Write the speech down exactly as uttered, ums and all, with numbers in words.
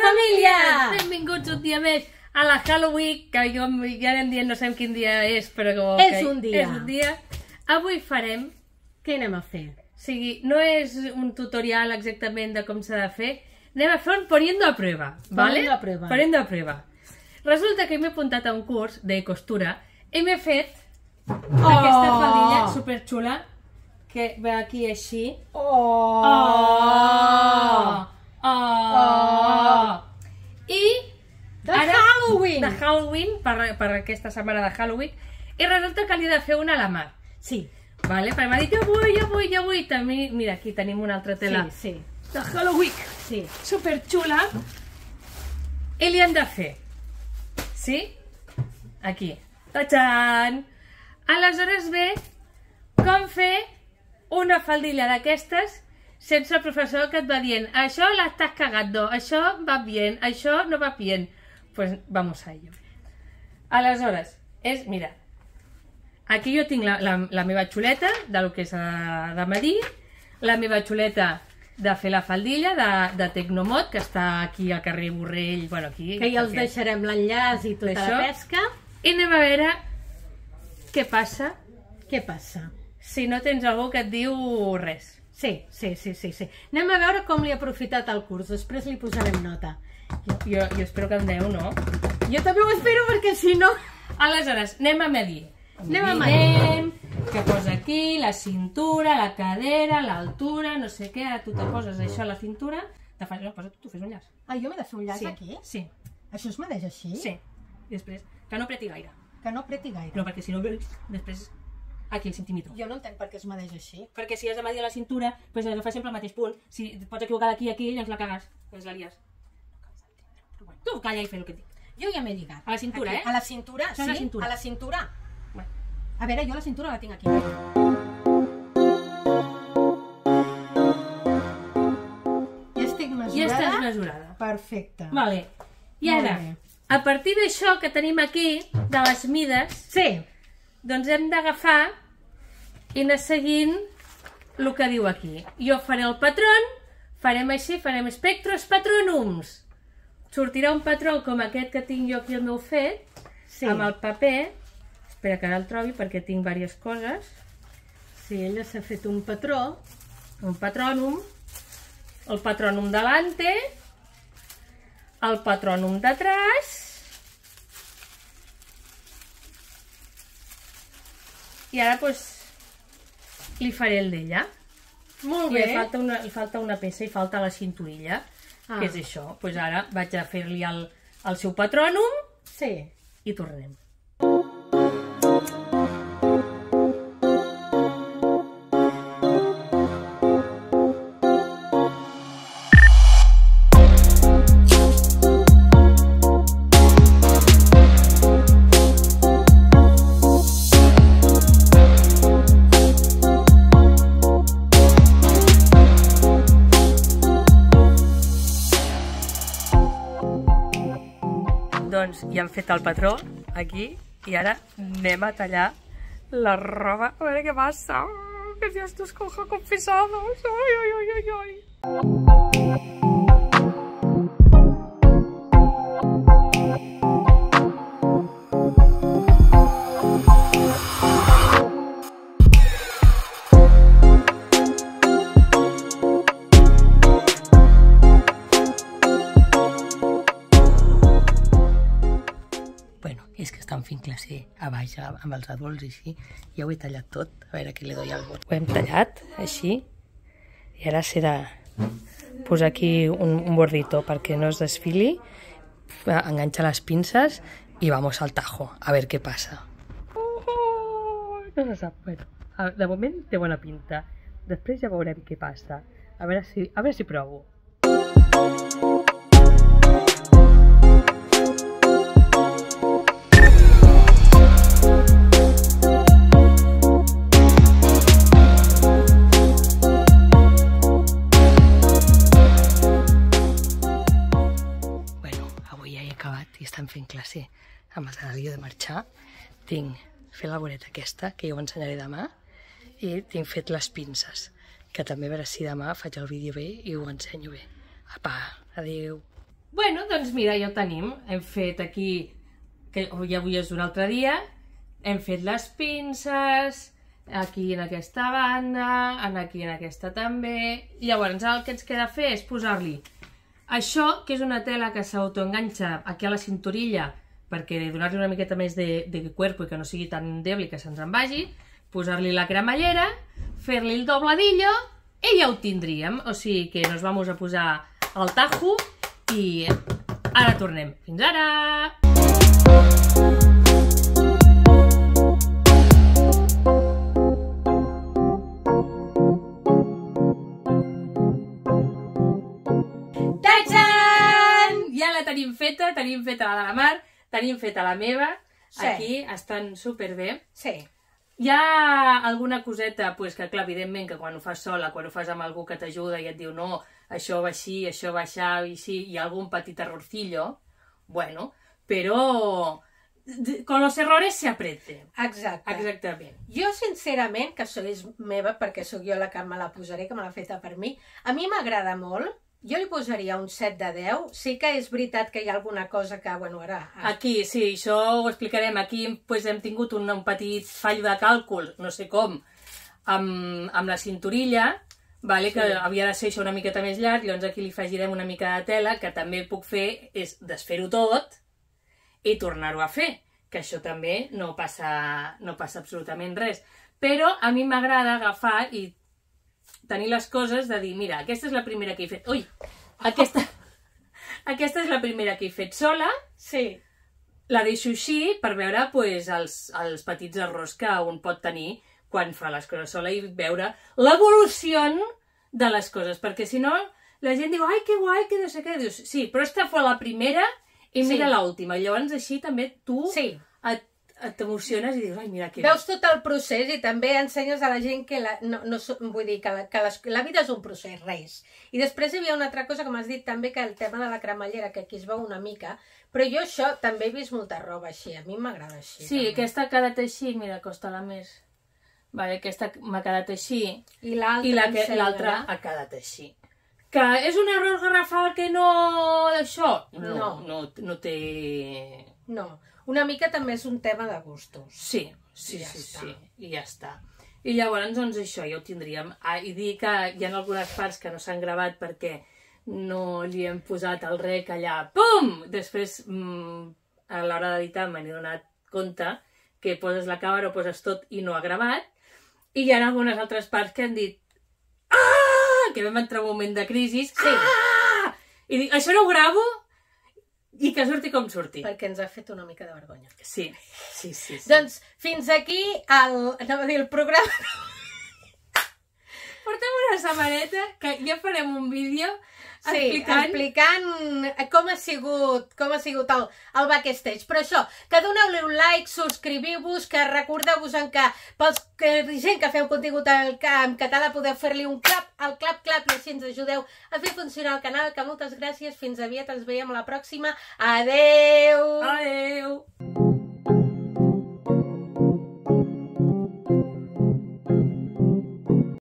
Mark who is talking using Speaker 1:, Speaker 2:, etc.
Speaker 1: família! Benvinguts un dia més a la Halloween, que jo ja anem dient no sabem quin dia és, però que
Speaker 2: és un dia.
Speaker 1: És un dia. Avui farem...
Speaker 2: Què anem a fer?
Speaker 1: O sigui, no és un tutorial exactament de com s'ha de fer, anem a fer un poniendo a prueba, ¿vale?
Speaker 2: Poniendo a prueba.
Speaker 1: Poniendo a prueba. Resulta que m'he apuntat a un curs de costura i m'he fet oh. aquesta faldilla superxula que ve aquí així.
Speaker 2: Oh!
Speaker 1: Oh! Oh! I...
Speaker 2: De ara, Halloween!
Speaker 1: De Halloween, per, per aquesta setmana de Halloween, i resulta que li he de fer una a la mà.
Speaker 2: Sí.
Speaker 1: Vale? Perquè m'ha dit, jo vull, jo vull, jo vull. També, mira, aquí tenim una altra tela.
Speaker 2: Sí, sí.
Speaker 1: De Halloween.
Speaker 2: Sí.
Speaker 1: Superxula. I li hem de fer. Sí? Aquí. Tachan! Aleshores ve com fer una faldilla d'aquestes sense el professor que et va dient això l'estàs cagando, això va bien, això no va bien. Pues vamos a ello. Aleshores, és, mira, aquí jo tinc la, la, la meva xuleta de lo que és de medir, la meva xuleta de fer la faldilla de, de Tecnomod, que està aquí al carrer Borrell, bueno, aquí...
Speaker 2: Que ja els deixarem l'enllaç i tota la pesca.
Speaker 1: I anem a veure què passa.
Speaker 2: Què passa?
Speaker 1: Si no tens algú que et diu res.
Speaker 2: Sí, sí, sí, sí, sí. Anem a veure com li ha aprofitat el curs, després li posarem nota.
Speaker 1: Jo, jo, jo espero que em deu, no?
Speaker 2: Jo també ho espero perquè si no...
Speaker 1: Aleshores, anem a medir.
Speaker 2: Anem a medir.
Speaker 1: Que posa aquí, la cintura, la cadera, l'altura, no sé què, ara tu te poses això a la cintura, te fas, no, posa tu, tu fes un llaç.
Speaker 2: Ah, jo m'he de fer un llaç
Speaker 1: sí,
Speaker 2: aquí?
Speaker 1: Sí.
Speaker 2: Això es medeix així?
Speaker 1: Sí. I després, que no apreti gaire.
Speaker 2: Que no apreti gaire.
Speaker 1: No, perquè si no, després, aquí el centímetre.
Speaker 2: Jo no entenc per què es medeix així.
Speaker 1: Perquè si has de medir la cintura, doncs has de fer sempre el mateix punt. Si et pots equivocar d'aquí a aquí, llavors la cagues, llavors la lies. Tu calla i fes el que et dic.
Speaker 2: Jo ja m'he lligat.
Speaker 1: A la cintura,
Speaker 2: aquí.
Speaker 1: eh?
Speaker 2: A la cintura, sí?
Speaker 1: A la cintura.
Speaker 2: A la cintura.
Speaker 1: Bueno.
Speaker 2: A veure, jo la cintura la tinc aquí. Ja estic mesurada.
Speaker 1: Ja estàs mesurada.
Speaker 2: Perfecte.
Speaker 1: Vale. I ara, a partir d'això que tenim aquí, de les mides,
Speaker 2: sí.
Speaker 1: Doncs hem d'agafar i anar seguint el que diu aquí. Jo faré el patró, farem així, farem espectros patronums. Sortirà un patró com aquest que tinc jo aquí el meu fet, sí. Amb el paper. Espera que ara el trobi perquè tinc diverses coses.
Speaker 2: Sí, ella s'ha fet un patró.
Speaker 1: Un patrònum. El patrònum delante. El patrònum d'atrás. I ara, doncs, li faré el d'ella.
Speaker 2: Molt bé.
Speaker 1: I li falta una, li falta una peça i falta la cinturilla, ah. Que és això. Doncs ara vaig a fer-li el, el seu patrònum,
Speaker 2: sí.
Speaker 1: I tornem. Doncs ja hem fet el patró aquí i ara anem a tallar la roba. A veure què passa. Oh, que Dios nos coja confesados. Ai, ai, ai, ai, ai. És que estan fent classe a baix amb els adults i així. Ja ho he tallat tot, a veure què li doy al bot. Ho hem tallat, així, i ara s'ha de posar aquí un, un bordito perquè no es desfili, enganxa les pinces i vamos al tajo, a veure què passa. Oh, no se sap, bueno, de moment té bona pinta. Després ja veurem què passa. A veure si, a veure si provo. I estan fent classe amb el Danalio de marxar. Tinc fet la voreta aquesta, que jo ho ensenyaré demà, i tinc fet les pinces, que també a veure si demà faig el vídeo bé i ho ensenyo bé. Apa, adéu! Bueno, doncs mira, ja ho tenim. Hem fet aquí, que ja avui és un altre dia, hem fet les pinces, aquí en aquesta banda, aquí en aquesta també. Llavors el que ens queda fer és posar-li això, que és una tela que s'autoenganxa aquí a la cinturilla perquè donar-li una miqueta més de, de cuerpo i que no sigui tan deble que se'ns en vagi, posar-li la cremallera, fer-li el dobladillo i ja ho tindríem. O sigui que nos vamos a posar al tajo i ara tornem. Fins ara! Tenim feta, tenim feta la de la Mar, tenim feta la meva, sí. Aquí estan superbé. Sí. Hi ha alguna coseta, pues, que clar, evidentment, que quan ho fas sola, quan ho fas amb algú que t'ajuda i et diu no, això va així, això va així, i així, hi ha algun petit errorcillo, bueno, però con los errores se aprende.
Speaker 2: Exacte.
Speaker 1: Exactament.
Speaker 2: Jo, sincerament, que això és meva, perquè sóc jo la que me la posaré, que me l'ha feta per mi, a mi m'agrada molt. Jo li posaria un set de deu. Sí que és veritat que hi ha alguna cosa que, bueno, ara...
Speaker 1: Aquí, sí, això ho explicarem. Aquí pues, hem tingut un, un petit fallo de càlcul, no sé com, amb, amb la cinturilla, vale, sí. Que havia de ser això una miqueta més llarg, llavors aquí li afegirem una mica de tela, que també puc fer és desfer-ho tot i tornar-ho a fer, que això també no passa, no passa absolutament res. Però a mi m'agrada agafar i tenir les coses de dir, mira, aquesta és la primera que he fet... Ui! Aquesta, aquesta és la primera que he fet sola. Sí. La deixo així per veure pues, els, els petits errors que un pot tenir quan fa les coses sola i veure l'evolució de les coses. Perquè si no, la gent diu, ai, que guai, que no sé què. Dius, sí, però esta fue la primera i mira sí. L'última. Llavors així també tu sí. et t'emociones i dius, ai, mira que...
Speaker 2: Veus tot el procés i també ensenyes a la gent que la, no, no, vull dir, que, la, que les, la vida és un procés, res. I després hi havia una altra cosa que m'has dit també, que el tema de la cremallera, que aquí es veu una mica, però jo això també he vist molta roba així, a mi m'agrada així.
Speaker 1: Sí, també. Aquesta ha quedat així, mira, costa-la més. Vale, aquesta m'ha quedat així
Speaker 2: i l'altra
Speaker 1: ha quedat així. Que és un error garrafal que no... Això? No, no, no, no té...
Speaker 2: No. Una mica també és un tema de gustos.
Speaker 1: Sí, sí, ja sí, sí, i ja està. I llavors, doncs això, ja ho tindríem. Ah, i dir que hi ha algunes parts que no s'han gravat perquè no li hem posat el rec allà, pum! Després, mmm, a l'hora d'editar me n'he donat compte que poses la càmera o poses tot i no ha gravat. I hi ha algunes altres parts que han dit ah! Que vam entrar un moment de crisi. Sí. Ah! I dic, això no ho gravo? I que surti com surti.
Speaker 2: Perquè ens ha fet una mica de vergonya.
Speaker 1: Sí, sí, sí. sí.
Speaker 2: Doncs fins aquí el, anava a dir, el programa.
Speaker 1: Portem una setmaneta que ja farem un vídeo
Speaker 2: sí,
Speaker 1: explicant...
Speaker 2: explicant com ha sigut, com ha sigut el, el backstage. Però això, que doneu-li un like, subscriviu-vos, que recordeu-vos que pels que, gent que feu contingut en, en català podeu fer-li un clap, al clap, clap, i així ens ajudeu a fer funcionar el canal, que moltes gràcies, fins aviat, ens veiem a la pròxima. Adeu!
Speaker 1: Adeu!